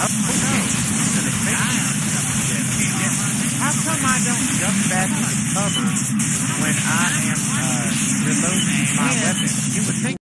How come I don't jump back to the cover when I am reloading my weapon? You would think